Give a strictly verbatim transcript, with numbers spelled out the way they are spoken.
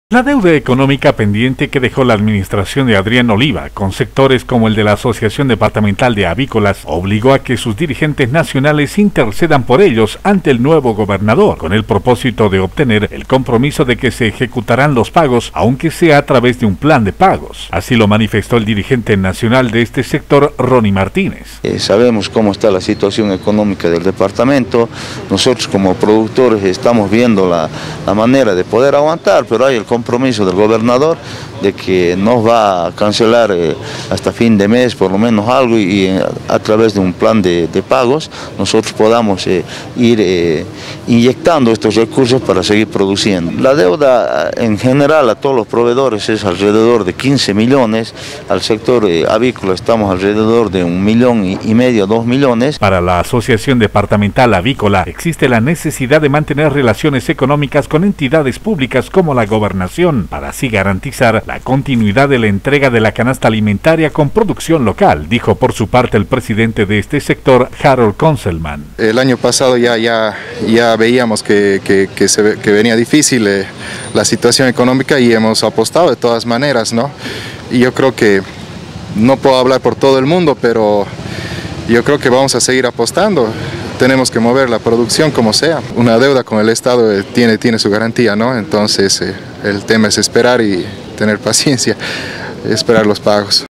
La deuda económica pendiente que dejó la administración de Adrián Oliva con sectores como el de la Asociación Departamental de Avícolas obligó a que sus dirigentes nacionales intercedan por ellos ante el nuevo gobernador, con el propósito de obtener el compromiso de que se ejecutarán los pagos, aunque sea a través de un plan de pagos. Así lo manifestó el dirigente nacional de este sector, Ronnie Martínez. Eh, sabemos cómo está la situación económica del departamento. Nosotros como productores estamos viendo la, la manera de poder aguantar, pero hay el compromiso del gobernador de que nos va a cancelar eh, hasta fin de mes por lo menos algo y, y eh, a través de un plan de, de pagos nosotros podamos eh, ir eh, inyectando estos recursos para seguir produciendo. La deuda en general a todos los proveedores es alrededor de quince millones, al sector eh, avícola estamos alrededor de un millón y, y medio, dos millones. Para la Asociación Departamental Avícola existe la necesidad de mantener relaciones económicas con entidades públicas como la gobernación, para así garantizar la continuidad de la entrega de la canasta alimentaria con producción local, dijo por su parte el presidente de este sector, Harold Conselman. El año pasado ya, ya, ya veíamos que, que, que, se, que venía difícil eh, la situación económica y hemos apostado de todas maneras, ¿no? Y yo creo que, no puedo hablar por todo el mundo, pero yo creo que vamos a seguir apostando. Tenemos que mover la producción como sea. Una deuda con el Estado eh, tiene, tiene su garantía, ¿no? Entonces eh, el tema es esperar y tener paciencia, esperar los pagos.